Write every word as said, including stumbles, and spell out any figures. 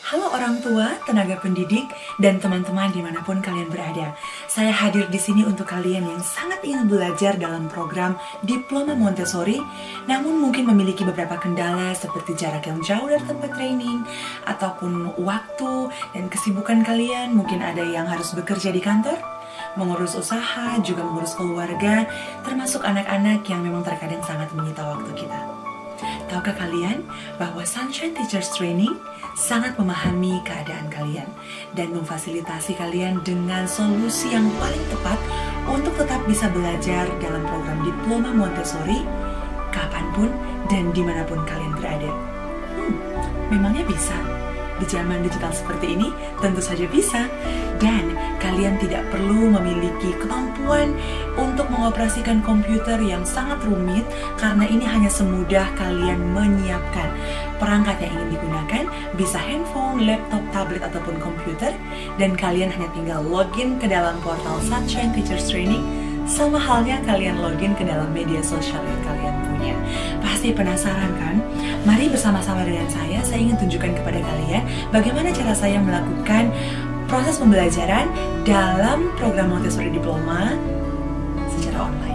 Halo orang tua, tenaga pendidik, dan teman-teman dimanapun kalian berada. Saya hadir di sini untuk kalian yang sangat ingin belajar dalam program Diploma Montessori, namun mungkin memiliki beberapa kendala seperti jarak yang jauh dari tempat training, ataupun waktu dan kesibukan kalian. Mungkin ada yang harus bekerja di kantor, mengurus usaha, juga mengurus keluarga, termasuk anak-anak yang memang terkadang sangat menyita waktu kita. Tahukah kalian bahwa Sunshine Teachers Training sangat memahami keadaan kalian dan memfasilitasi kalian dengan solusi yang paling tepat untuk tetap bisa belajar dalam program Diploma Montessori kapanpun dan dimanapun kalian berada. Hmm, memangnya bisa? Di zaman digital seperti ini tentu saja bisa, dan kalian tidak perlu memiliki kemampuan untuk mengoperasikan komputer yang sangat rumit, karena ini hanya semudah kalian menyiapkan perangkat yang ingin digunakan, bisa handphone, laptop, tablet, ataupun komputer, dan kalian hanya tinggal login ke dalam portal Sunshine Teachers Training, sama halnya kalian login ke dalam media sosial yang kalian punya. Pasti penasaran kan? Mari bersama-sama dengan saya, saya ingin tunjukkan kepada kalian bagaimana cara saya melakukan proses pembelajaran dalam program Montessori Diploma secara online.